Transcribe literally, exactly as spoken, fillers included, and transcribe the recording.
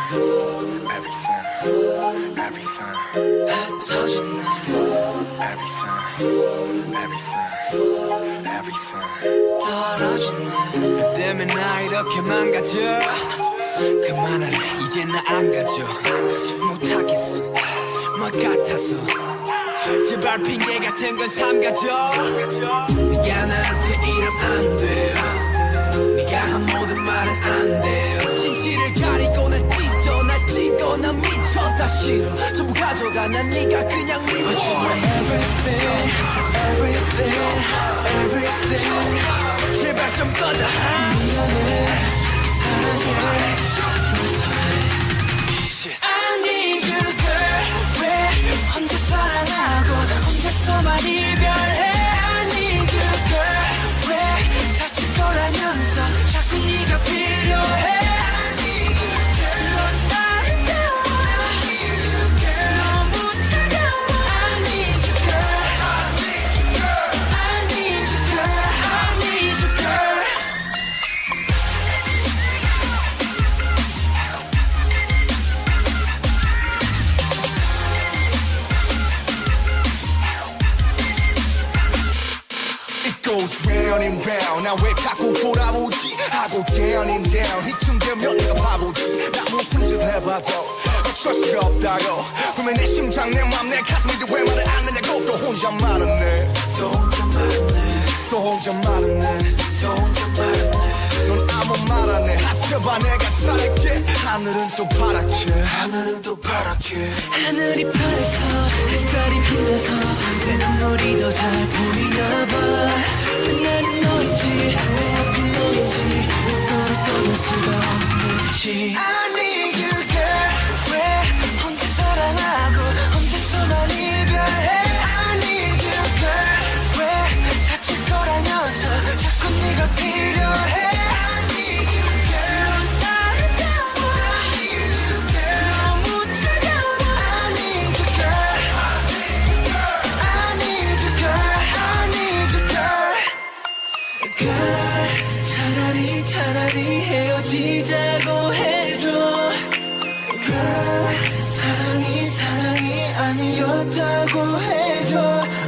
everything, everything, 흩어지는 everything, everything, everything. 떨어지는 너 때문에 나 이렇게 망가져. 그만할래 이제 나 안 가져. 못하겠어 뭐 같아서. 제발 핑계 같은 건 삼가져. 네가 나한테 이러면 안 돼요. 네가 한 모든 말은 안 돼요. 진실을 가리고 날 찢어 날 찢고 난 미쳐 다 싫어. 전부 가져가 난 네가 그냥 미워. But you are everything, everything, everything. 제발 좀 꺼져. 미안해 사랑해. I need you girl. 왜 혼자 사랑하고 혼자서만 이별해. I need you girl. 왜 다칠 거라면서 자꾸 네가 필요해. I need you girl. 넌 아름다워. I need you girl. 너무 차가워. I need you girl. I need you girl. I need you girl. I need you girl. Goes round and round. 나 왜 자꾸 돌아오지 하고 down and down. 이쯤 되면 내가 바보지. 나 무슨 짓을 해봐도 어쩔 수가 없다고. 그러면 내 심장 내 맘 내 가슴이 왜 말을 안 하냐고. 또 혼자 말았네 또 혼자 말았네 또 혼자 말았네 또 혼자 말았네. 넌 아무 말 안 해. 하셔봐 내가 잘할게. 하늘은 또 파랗게 하늘은 또 파랗게. 하늘이 파래서 햇살이 빛나서 내 눈물이 더 잘 보이나 봐. 나는 너인지 내 앞이 너인지 너를 떠날 수가 없는지. I need you girl. 왜 혼자 사랑하고 혼자서만 이별해. I need you girl. 왜 다칠 거라면서 자꾸 네가 필요해. I need you girl. 넌 아름다워. I need you girl. 너무 차가워. I need you girl. I need you girl. I need you girl. Girl, 차라리 차라리 헤어지자고 해줘. Girl, 사랑이 사랑이 아니었다고 해줘.